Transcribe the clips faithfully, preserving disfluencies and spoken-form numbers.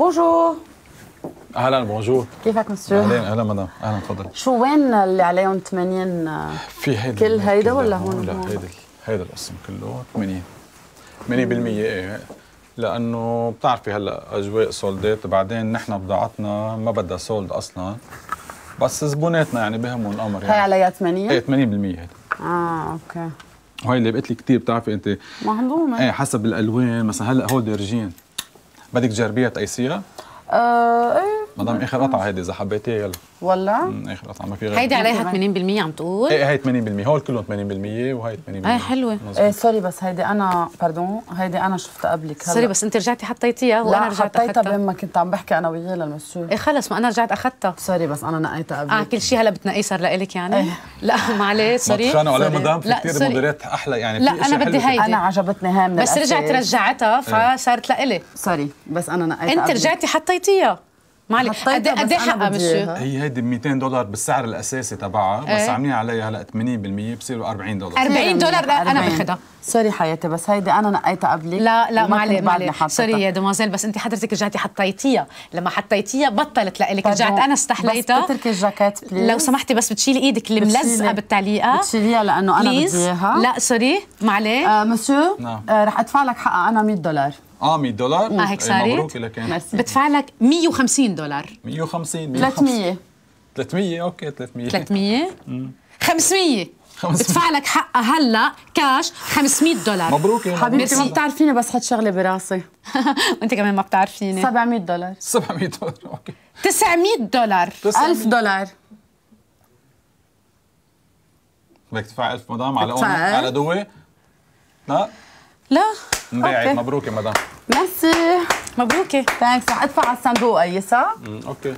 بونجور. اهلا بونجور. كيفك مسيو؟ اهلا اهلا مدام، اهلا تفضلي. شو وين اللي عليهم ثمانين؟ في هيدا كل هيدا ولا هون؟ لا هيدا هيدا القسم كله ثمانين ثمانين بالمية. ايه لانه بتعرفي هلا اجواء سولدات، بعدين نحن بضاعتنا ما بدها سولد اصلا، بس زبوناتنا يعني بهمهم الامر يعني. هي عليها ثمانين؟ ايه ثمانين بالمية هيدا. اه اوكي. وهي اللي بقيت لي كثير بتعرفي انت مهضومه. ايه حسب الالوان، مثلا هلا هول درجين بدك تجربيها تقيسيها؟ ايه ايه مدام اخر قطعه هيدي اذا حبيتيها يلا. والله؟ اخر قطعه ما في غير هيدي عليها ثمانين بالمية عم تقول؟ ايه هي ثمانين بالمية، هول كلهم ثمانين بالمية وهي ثمانين بالمية. ايه حلوه. ايه سوري بس هيدي انا باردون هيدي انا شفتها قبلك هلا. سوري بس انت رجعتي حطيتيها وانا رجعت اخذتها. حطيتها بين ما كنت عم بحكي انا وياه للمسيو. ايه خلص ما انا رجعت اخذتها. سوري بس انا نقيتها قبلك. اه كل شيء هلا بتنقيه صار لإلك يعني؟ ايه. لا معلش سوري. مطشانه ولا مدام؟ في لا، كثير سوري. موديلات احلى يعني. لا في انا بدي هيدي. انا عجبتني هاي من بس الأساس. رجعت رجعتها فصارت لإلي. سوري بس انا نقيتها انت قبلك. رجعتي حطيتيها. معلش قد ايه حقها مشيو؟ هي هيدي ب مئتين دولار بالسعر الاساسي تبعها، بس ايه؟ عاملين عليها هلا ثمانين بالمية بصيروا أربعين دولار. أربعين دولار انا باخذها. سوري حياتي بس هيدي انا نقيتها قبلك. لا لا معلش معلش سوري يا دموزيل، بس انت حضرتك رجعتي حطيتيها، لما حطيتيها بطلت لإلك، رجعت انا استحليتها. بس بتركي الجاكيت بليز لو سمحتي، بس بتشيلي ايدك اللي ملزقه بالتعليقه. بتشيليها لانه انا بدي اياها. لا سوري معلش. آه مسيو نعم. آه رح ادفع لك حقها انا مية دولار. اه مية دولار؟ اه هيك صارت؟ مبروك لك. بدفع لك مية وخمسين دولار. مية وخمسين ثلاثمية ثلاثمية اوكي ثلاثمية ثلاثمية خمسمية بدفع لك حقها هلا كاش خمسمية دولار. مبروك يا حبيبتي ما بتعرفيني بس حط شغله براسي. وانت كمان ما بتعرفيني. سبعمية دولار. سبعمية دولار اوكي. تسعمية دولار. ألف دولار. بدك تدفع ألف مدام على أون على دوي؟ لا لا انباعت. مبروك يا مدام. ميرسي. مبروكه. ثانكس. رح ادفع على الصندوق ايسا. امم اوكي.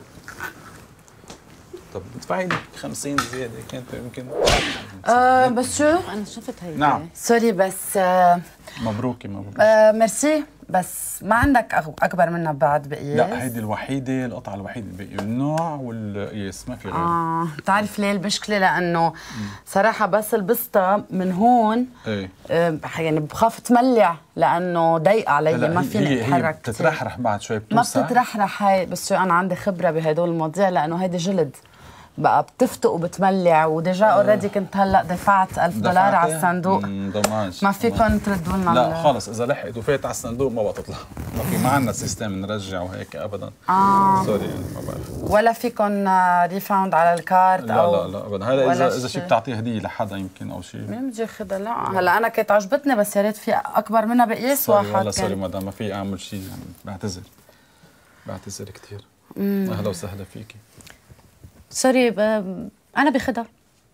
طب ادفعي لي خمسين زياده كانت يمكن. آه بس شو؟ انا شفت هي. نعم. سوري بس آه مبروك مبروك. آه ميرسي بس ما عندك اكبر منها بعد بقياس؟ لا هيدي الوحيده، القطعه الوحيده الباقي النوع والقياس ما في غيره. اه بتعرف ليه المشكله؟ لانه صراحه بس لبستها من هون ايه آه يعني بخاف تملع لانه ضيقه علي ما فيني اتحرك. هي بتترحرح بعد شوي بتوسع. ما بتترحرح هاي، بس شو انا عندي خبره بهدول المواضيع لانه هيدي جلد بقى بتفتق وبتملع، وديجا اوريدي كنت هلا دفعت ألف دولار على الصندوق. دوماج. ما فيكم تردوا لنا؟ لا خلص اذا لحقت وفات على الصندوق ما بقى تطلع. ما في ما عندنا سيستم نرجع وهيك ابدا. اه سوري يعني ما بعرف. ولا فيكم ريفاوند على الكارت لا او لا لا ابدا. هذا اذا اذا شيء بتعطيه هديه لحدا يمكن او شيء. مين بده ياخذها؟ لا هلا انا كانت عجبتني بس يا ريت في اكبر منها بقياس واحد. والله سوري مدام ما في اعمل شيء يعني. بعتذر بعتذر كثير. اهلا وسهلا فيكي. سوري ب... انا باخذها.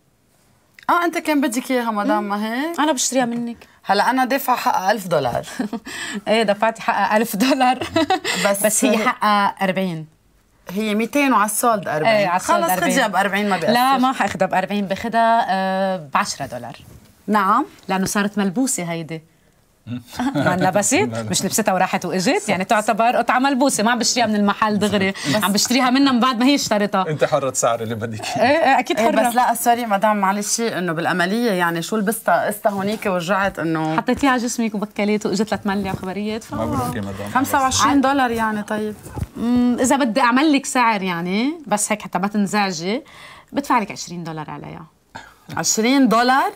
اه انت كان بدك اياها مدام ما هيك؟ انا بشتريها منك. هلا انا دافعه حقها ألف دولار. ايه دفعتي حقها ألف دولار. بس بس هي حقها أربعين. هي مئتين وعلى السولد أربعين. ايه على السولد خلص خديها ب أربعين ما بيأثر. لا ما حاخذها ب أربعين، باخذها آه ب عشرة دولار. نعم لانه صارت ملبوسه هيدي. ما انلبست؟ مش لبستها وراحت واجت، يعني تعتبر قطعه ملبوسه، ما عم بشتريها من المحل دغري، عم بشتريها منها من بعد ما هي اشتريتها. انت حرة سعر اللي بدك. ايه اكيد حرة. بس لا سوري مدام معلش انه بالعمليه يعني شو لبستها قستها هونيك ورجعت انه حطيتيها على جسمك وبكلت واجت لتملع خبريات. ف مبروك يا مدام. خمسة وعشرين دولار يعني. طيب اذا بدي اعمل لك سعر يعني بس هيك حتى ما تنزعجي بدفع لك عشرين دولار عليها. عشرين دولار؟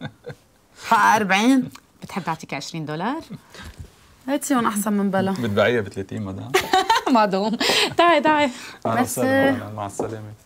حق أربعين؟ بتحب اعطيك عشرين دولار؟ هاتيهم احسن من بلا. بتبيعيها ب ثلاثين مدام. ما دوم. تعي تعي. مع السلامه. مع السلامه.